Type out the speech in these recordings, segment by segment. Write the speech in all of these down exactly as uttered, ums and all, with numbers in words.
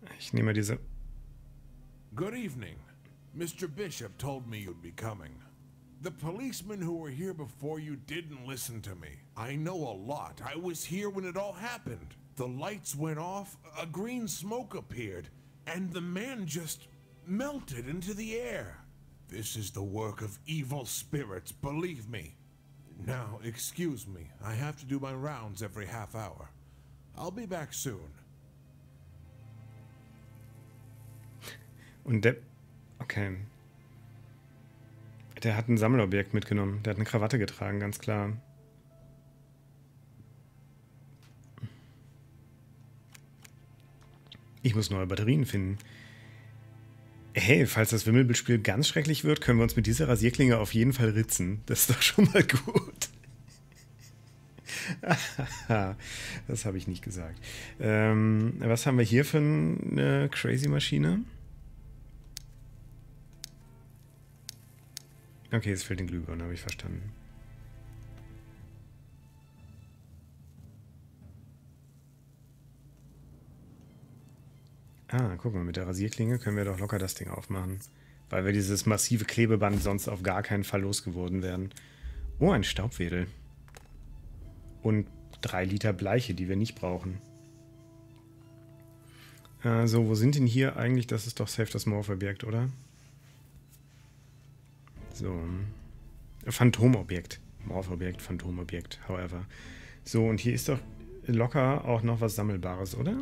Ich nehme mal diese... Good evening. Mister Bishop told me you'd be coming. The policemen who were here before you didn't listen to me. I know a lot. I was here when it all happened. The lights went off, a green smoke appeared, and the man just melted into the air. This is the work of evil spirits, believe me. Now, excuse me. I have to do my rounds every half hour. I'll be back soon. Und der... Okay. Der hat ein Sammelobjekt mitgenommen. Der hat eine Krawatte getragen, ganz klar. Ich muss neue Batterien finden. Hey, falls das Wimmelbildspiel ganz schrecklich wird, können wir uns mit dieser Rasierklinge auf jeden Fall ritzen. Das ist doch schon mal gut. Das habe ich nicht gesagt. Ähm, was haben wir hier für eine Crazy-Maschine? Okay, es fehlt den Glühbirnen, habe ich verstanden. Ah, guck mal, mit der Rasierklinge können wir doch locker das Ding aufmachen. Weil wir dieses massive Klebeband sonst auf gar keinen Fall losgeworden wären. Oh, ein Staubwedel. Und drei Liter Bleiche, die wir nicht brauchen. Äh, so, wo sind denn hier eigentlich? Das ist doch safe das Morph-Objekt, oder? So. Phantomobjekt. Morph-Objekt, Phantomobjekt, however. So, und hier ist doch locker auch noch was Sammelbares, oder?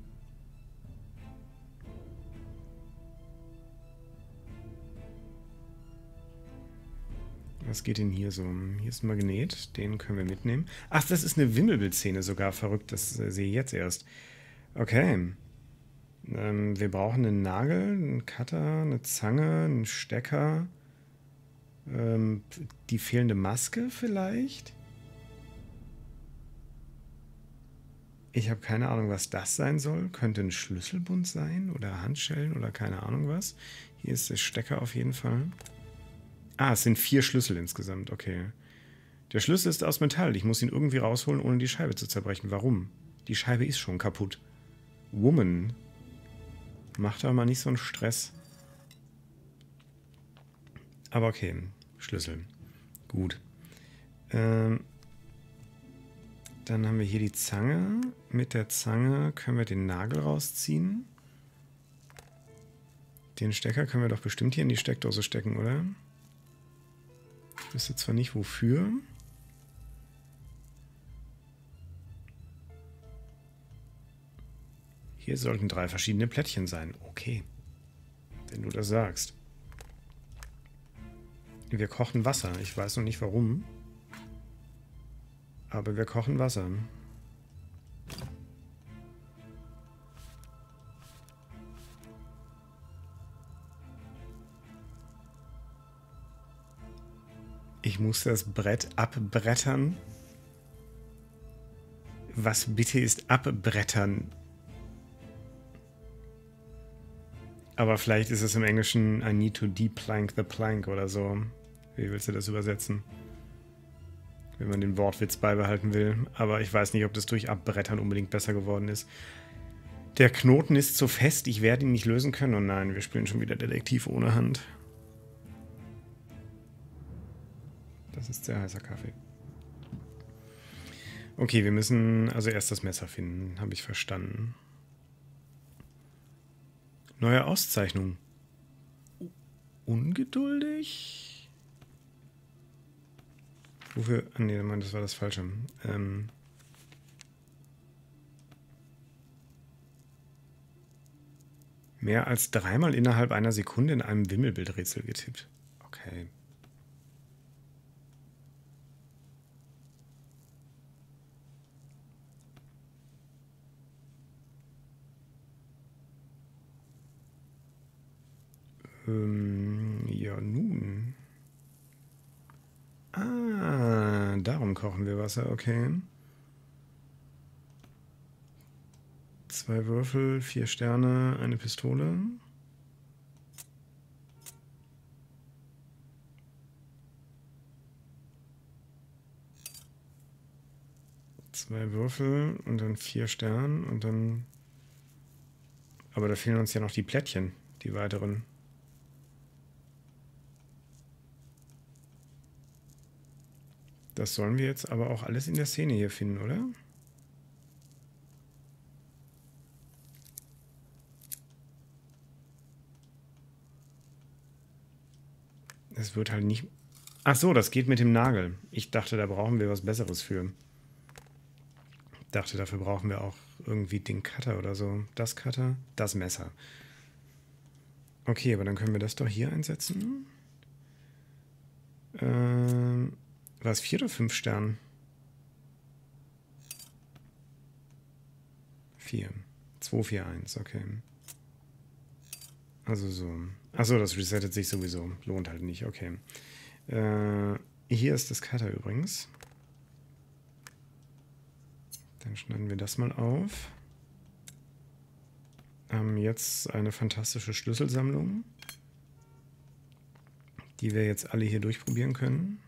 Was geht denn hier so? Hier ist ein Magnet, den können wir mitnehmen. Ach, das ist eine Wimmelbildszene sogar. Verrückt, das äh, sehe ich jetzt erst. Okay. Ähm, wir brauchen einen Nagel, einen Cutter, eine Zange, einen Stecker. Ähm, die fehlende Maske vielleicht? Ich habe keine Ahnung, was das sein soll. Könnte ein Schlüsselbund sein oder Handschellen oder keine Ahnung was. Hier ist der Stecker auf jeden Fall. Ah, es sind vier Schlüssel insgesamt, okay. Der Schlüssel ist aus Metall. Ich muss ihn irgendwie rausholen, ohne die Scheibe zu zerbrechen. Warum? Die Scheibe ist schon kaputt. Woman. Macht doch mal nicht so einen Stress. Aber okay. Schlüssel. Gut. Ähm, dann haben wir hier die Zange. Mit der Zange können wir den Nagel rausziehen. Den Stecker können wir doch bestimmt hier in die Steckdose stecken, oder? Ich wüsste zwar nicht wofür. Hier sollten drei verschiedene Plättchen sein. Okay. Wenn du das sagst. Wir kochen Wasser. Ich weiß noch nicht warum. Aber wir kochen Wasser. Ich muss das Brett abbrettern. Was bitte ist abbrettern? Aber vielleicht ist es im Englischen I need to deplank the plank oder so. Wie willst du das übersetzen? Wenn man den Wortwitz beibehalten will. Aber ich weiß nicht, ob das durch Abbrettern unbedingt besser geworden ist. Der Knoten ist zu fest, ich werde ihn nicht lösen können. Oh nein, wir spielen schon wieder Detektiv ohne Hand. Das ist sehr heißer Kaffee. Okay, wir müssen also erst das Messer finden, habe ich verstanden. Neue Auszeichnung. Ungeduldig? Wofür? Ah, nee, das war das Falsche. Ähm... Mehr als dreimal innerhalb einer Sekunde in einem Wimmelbildrätsel getippt. Okay. Ähm, ja, nun. Ah, darum kochen wir Wasser, okay. Zwei Würfel, vier Sterne, eine Pistole. Zwei Würfel und dann vier Sterne und dann Aber da fehlen uns ja noch die Plättchen, die weiteren. Das sollen wir jetzt aber auch alles in der Szene hier finden, oder? Es wird halt nicht... Ach so, das geht mit dem Nagel. Ich dachte, da brauchen wir was Besseres für. Ich dachte, dafür brauchen wir auch irgendwie den Cutter oder so. Das Cutter, das Messer. Okay, aber dann können wir das doch hier einsetzen. Ähm, war es vier oder fünf Sterne? Vier. zwei, vier, eins, okay. Also so. Achso, das resettet sich sowieso. Lohnt halt nicht, okay. Äh, hier ist das Cutter übrigens. Dann schneiden wir das mal auf. Haben jetzt eine fantastische Schlüsselsammlung, die wir jetzt alle hier durchprobieren können.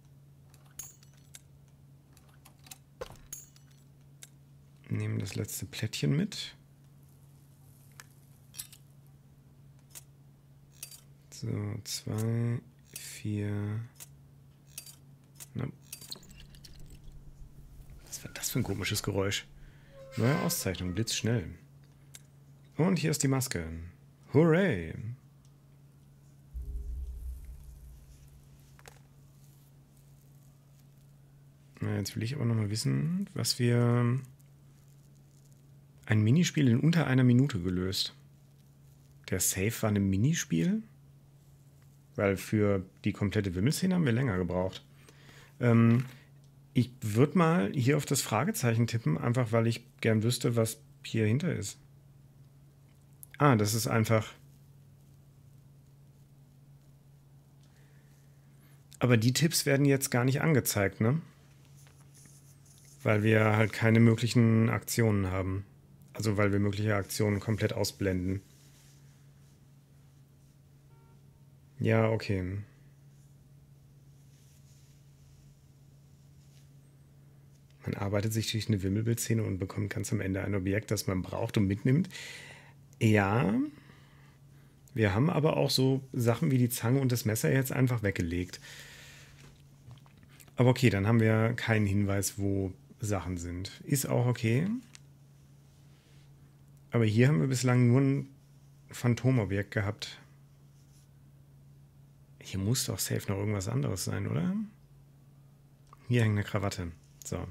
Nehmen das letzte Plättchen mit. So, zwei, vier. Na. Was war das für ein komisches Geräusch? Neue Auszeichnung, blitzschnell. Und hier ist die Maske. Hooray! Na, jetzt will ich aber nochmal wissen, was wir... Ein Minispiel in unter einer Minute gelöst. Der Save war ein Minispiel? Weil für die komplette Wimmelszene haben wir länger gebraucht. Ähm, ich würde mal hier auf das Fragezeichen tippen, einfach weil ich gern wüsste, was hier hinter ist. Ah, das ist einfach... Aber die Tipps werden jetzt gar nicht angezeigt, ne? Weil wir halt keine möglichen Aktionen haben. Also weil wir mögliche Aktionen komplett ausblenden. Ja, okay. Man arbeitet sich durch eine Wimmelbildszene und bekommt ganz am Ende ein Objekt, das man braucht und mitnimmt. Ja, wir haben aber auch so Sachen wie die Zange und das Messer jetzt einfach weggelegt. Aber okay, dann haben wir keinen Hinweis, wo Sachen sind. Ist auch okay. Aber hier haben wir bislang nur ein Phantomobjekt gehabt. Hier muss doch safe noch irgendwas anderes sein, oder? Hier hängt eine Krawatte. So.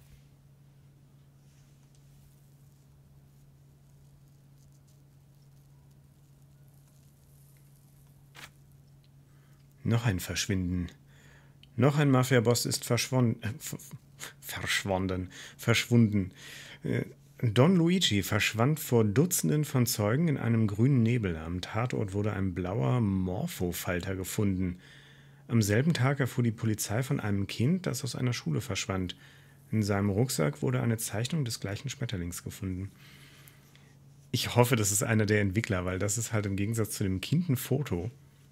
Noch ein Verschwinden. Noch ein Mafia-Boss ist verschwunden. Äh, verschwunden. Verschwunden. Äh, Don Luigi verschwand vor Dutzenden von Zeugen in einem grünen Nebel. Am Tatort wurde ein blauer Morphofalter gefunden. Am selben Tag erfuhr die Polizei von einem Kind, das aus einer Schule verschwand. In seinem Rucksack wurde eine Zeichnung des gleichen Schmetterlings gefunden. Ich hoffe, das ist einer der Entwickler, weil das ist halt im Gegensatz zu dem Kind ein Foto.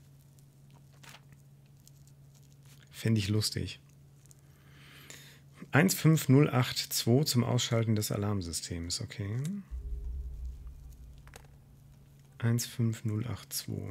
Fände ich lustig. eins fünf null acht zwei zum Ausschalten des Alarmsystems, okay. eins fünf null acht zwei.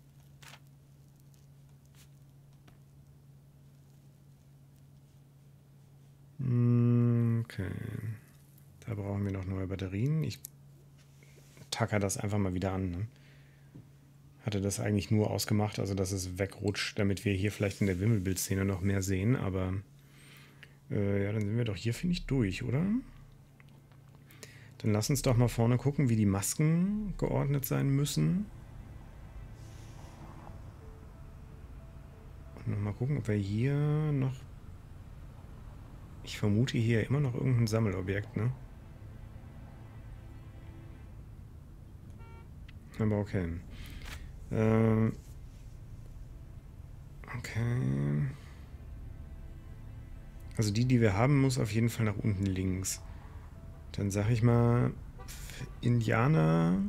Okay. Da brauchen wir noch neue Batterien. Ich tacker das einfach mal wieder an. Ne? Hatte das eigentlich nur ausgemacht, also dass es wegrutscht, damit wir hier vielleicht in der Wimmelbildszene noch mehr sehen, aber äh, ja, dann sind wir doch hier, finde ich, durch, oder? Dann lass uns doch mal vorne gucken, wie die Masken geordnet sein müssen. Und nochmal gucken, ob wir hier noch... Ich vermute hier immer noch irgendein Sammelobjekt, ne? Aber okay. Ähm... Okay... Also die, die wir haben, muss auf jeden Fall nach unten links. Dann sag ich mal, Indianer,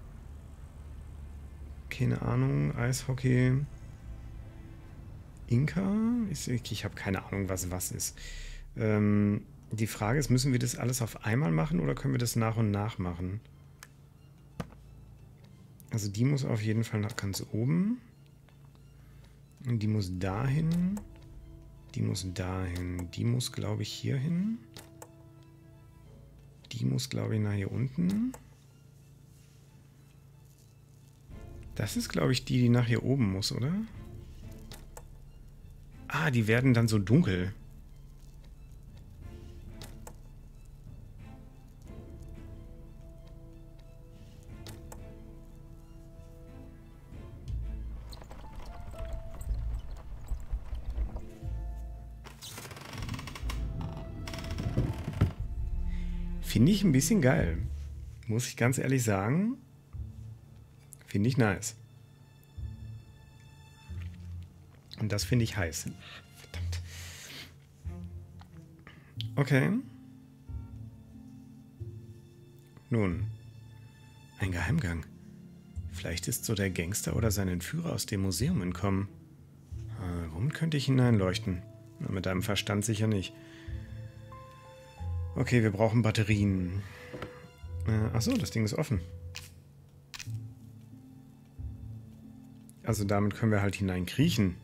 keine Ahnung, Eishockey, Inka, ich, ich habe keine Ahnung, was was ist. Ähm, die Frage ist, müssen wir das alles auf einmal machen oder können wir das nach und nach machen? Also die muss auf jeden Fall nach ganz oben. Und die muss dahin. Die muss dahin. Die muss, glaube ich, hier hin. Die muss, glaube ich, nach hier unten. Das ist, glaube ich, die, die nach hier oben muss, oder? Ah, die werden dann so dunkel. Finde ich ein bisschen geil. Muss ich ganz ehrlich sagen. Finde ich nice. Und das finde ich heiß. Verdammt. Okay. Nun. Ein Geheimgang. Vielleicht ist so der Gangster oder sein Entführer aus dem Museum entkommen. Warum könnte ich hineinleuchten? Na, mit deinem Verstand sicher nicht. Okay, wir brauchen Batterien. Äh, achso, das Ding ist offen. Also damit können wir halt hineinkriechen.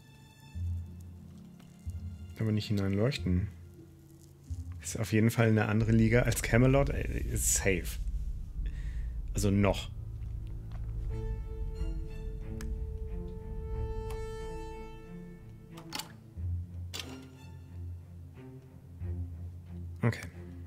Aber nicht hineinleuchten. Ist auf jeden Fall eine andere Liga als Camelot. Ist safe. Also noch. Okay.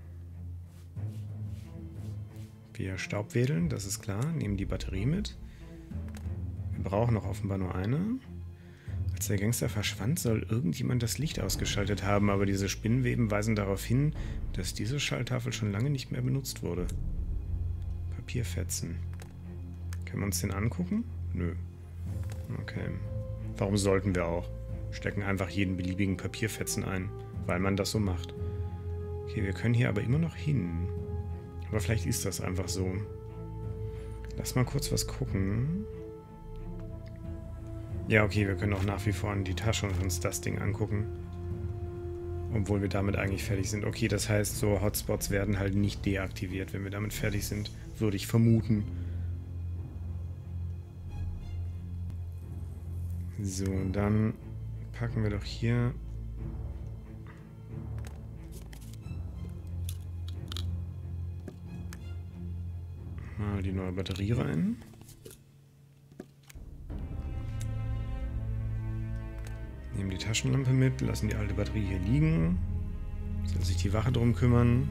Wir staubwedeln, das ist klar. Nehmen die Batterie mit. Wir brauchen noch offenbar nur eine. Als der Gangster verschwand, soll irgendjemand das Licht ausgeschaltet haben, aber diese Spinnweben weisen darauf hin, dass diese Schalltafel schon lange nicht mehr benutzt wurde. Papierfetzen. Können wir uns den angucken? Nö. Okay. Warum sollten wir auch? Stecken einfach jeden beliebigen Papierfetzen ein, weil man das so macht. Okay, wir können hier aber immer noch hin. Aber vielleicht ist das einfach so. Lass mal kurz was gucken. Ja, okay, wir können auch nach wie vor in die Tasche und uns das Ding angucken. Obwohl wir damit eigentlich fertig sind. Okay, das heißt, so Hotspots werden halt nicht deaktiviert, wenn wir damit fertig sind. Würde ich vermuten. So, dann packen wir doch hier... mal die neue Batterie rein. Nehmen die Taschenlampe mit, lassen die alte Batterie hier liegen. Soll sich die Wache drum kümmern.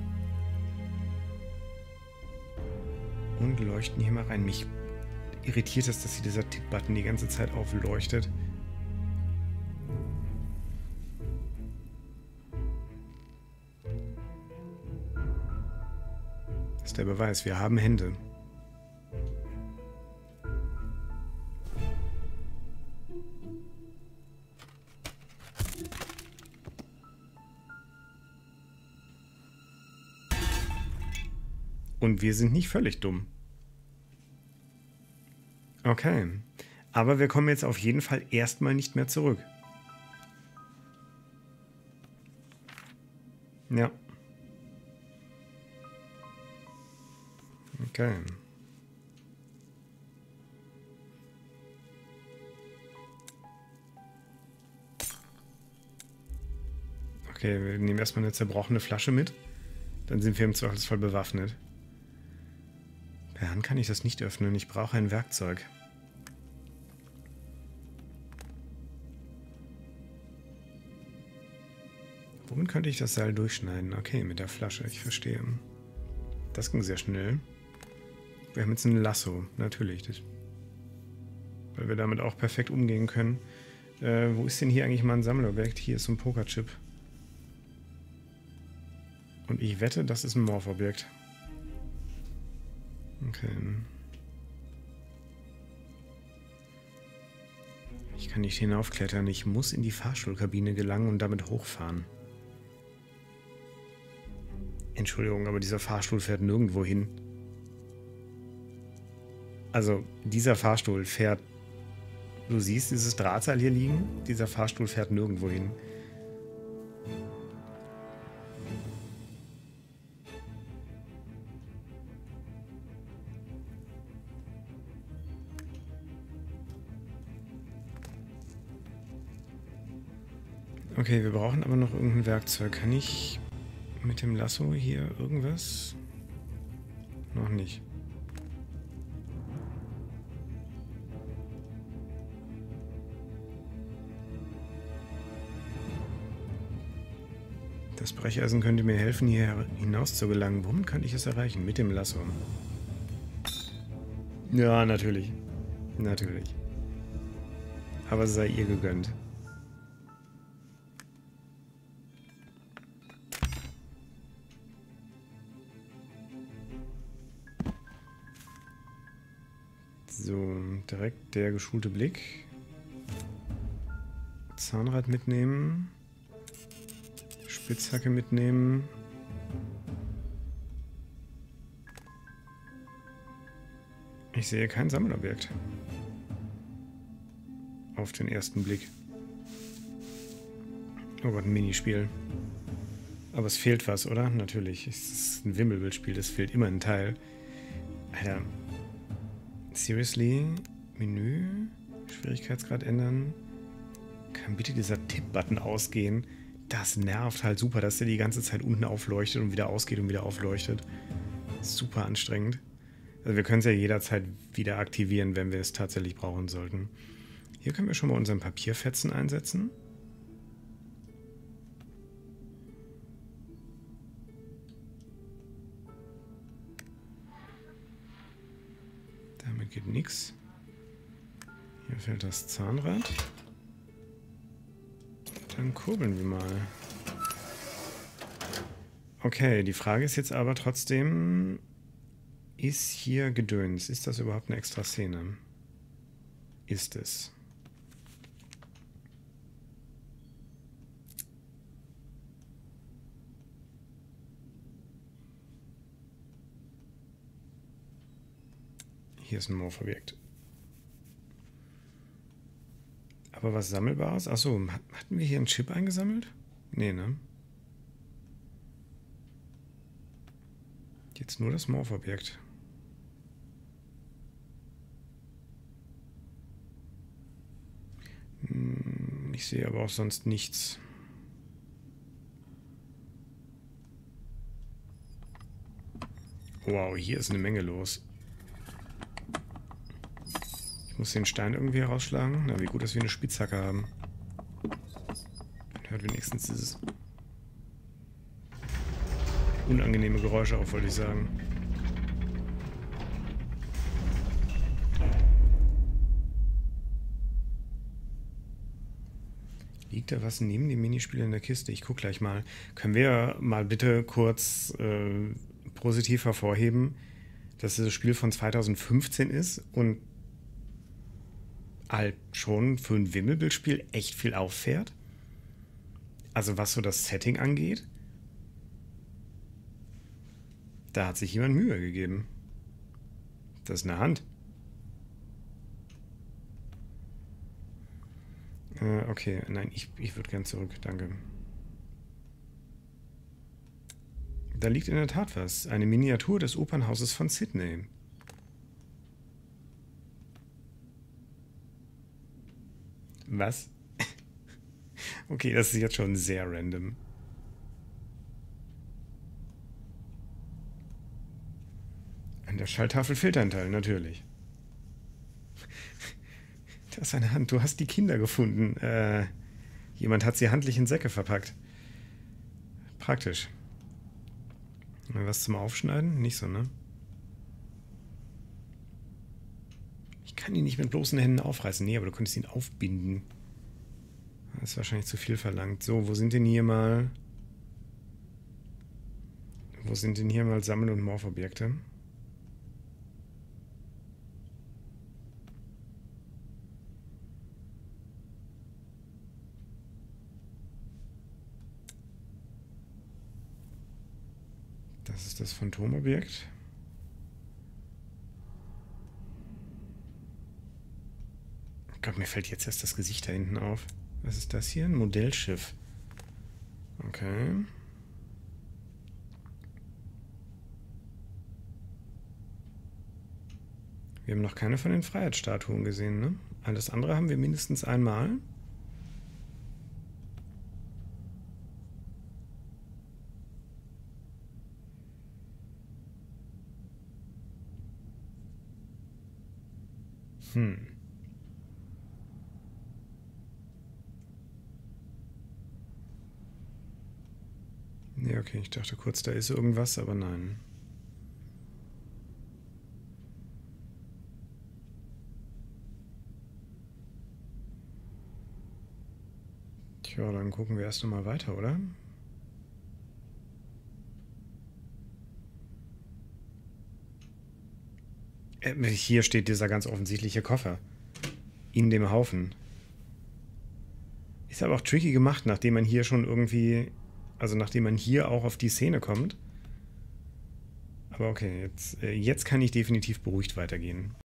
Und leuchten hier mal rein. Mich irritiert es, dass hier dieser Tipp-Button die ganze Zeit aufleuchtet. Das ist der Beweis, wir haben Hände. Und wir sind nicht völlig dumm. Okay. Aber wir kommen jetzt auf jeden Fall erstmal nicht mehr zurück. Ja. Okay. Okay, wir nehmen erstmal eine zerbrochene Flasche mit. Dann sind wir im Zweifelsfall bewaffnet. Per Hand kann ich das nicht öffnen. Ich brauche ein Werkzeug. Womit könnte ich das Seil durchschneiden? Okay, mit der Flasche. Ich verstehe. Das ging sehr schnell. Wir haben jetzt ein Lasso. Natürlich. Das, weil wir damit auch perfekt umgehen können. Äh, wo ist denn hier eigentlich mal ein Sammelobjekt? Hier ist so ein Pokerchip. Und ich wette, das ist ein Morphobjekt. Okay. Ich kann nicht hinaufklettern. Ich muss in die Fahrstuhlkabine gelangen und damit hochfahren. Entschuldigung, aber dieser Fahrstuhl fährt nirgendwo hin. Also, dieser Fahrstuhl fährt... Du siehst dieses Drahtseil hier liegen? Dieser Fahrstuhl fährt nirgendwo hin. Okay, wir brauchen aber noch irgendein Werkzeug. Kann ich mit dem Lasso hier irgendwas? Noch nicht. Das Brecheisen könnte mir helfen, hier hinaus zu gelangen. Womit kann ich es erreichen? Mit dem Lasso. Ja, natürlich. Natürlich. Aber es sei ihr gegönnt. So, direkt der geschulte Blick. Zahnrad mitnehmen. Spitzhacke mitnehmen. Ich sehe kein Sammelobjekt. Auf den ersten Blick. Oh Gott, ein Minispiel. Aber es fehlt was, oder? Natürlich. Es ist ein Wimmelbildspiel, es fehlt immer ein Teil. Alter. Seriously? Menü? Schwierigkeitsgrad ändern? Kann bitte dieser Tipp-Button ausgehen? Das nervt halt super, dass der die ganze Zeit unten aufleuchtet und wieder ausgeht und wieder aufleuchtet. Super anstrengend. Also wir können es ja jederzeit wieder aktivieren, wenn wir es tatsächlich brauchen sollten. Hier können wir schon mal unseren Papierfetzen einsetzen. Damit geht nichts. Hier fehlt das Zahnrad. Dann kurbeln wir mal. Okay, die Frage ist jetzt aber trotzdem, ist hier Gedöns? Ist das überhaupt eine extra Szene? Ist es. Hier ist ein Morphobjekt. Aber was Sammelbares? Achso, hatten wir hier einen Chip eingesammelt? Nee, ne? Jetzt nur das Morphobjekt. Ich sehe aber auch sonst nichts. Wow, hier ist eine Menge los. Ich muss den Stein irgendwie herausschlagen. Na, wie gut, dass wir eine Spitzhacke haben. Man hört wenigstens dieses unangenehme Geräusche auf, wollte ich sagen. Liegt da was neben dem Minispiel in der Kiste? Ich gucke gleich mal. Können wir mal bitte kurz äh, positiv hervorheben, dass das Spiel von zweitausendfünfzehn ist und halt schon für ein Wimmelbildspiel echt viel auffährt? Also was so das Setting angeht? Da hat sich jemand Mühe gegeben. Das ist eine Hand. Äh, okay, nein, ich, ich würde gern zurück, danke. Da liegt in der Tat was. Eine Miniatur des Opernhauses von Sydney. Was? Okay, das ist jetzt schon sehr random. An der Schalltafel fehlt ein Teil, natürlich. Da ist eine Hand. Du hast die Kinder gefunden. Äh, jemand hat sie handlich in Säcke verpackt. Praktisch. Was zum Aufschneiden? Nicht so, ne? Ich kann ihn nicht mit bloßen Händen aufreißen. Nee, aber du könntest ihn aufbinden. Das ist wahrscheinlich zu viel verlangt. So, wo sind denn hier mal... Wo sind denn hier mal Sammel- und Morphobjekte? Das ist das Phantomobjekt. Oh Gott, mir fällt jetzt erst das Gesicht da hinten auf. Was ist das hier? Ein Modellschiff. Okay. Wir haben noch keine von den Freiheitsstatuen gesehen, ne? Alles andere haben wir mindestens einmal. Hm. Nee, okay, ich dachte kurz, da ist irgendwas, aber nein. Tja, dann gucken wir erst einmal weiter, oder? Äh, hier steht dieser ganz offensichtliche Koffer. In dem Haufen. Ist aber auch tricky gemacht, nachdem man hier schon irgendwie... Also nachdem man hier auch auf die Szene kommt. Aber okay, jetzt, äh, jetzt kann ich definitiv beruhigt weitergehen.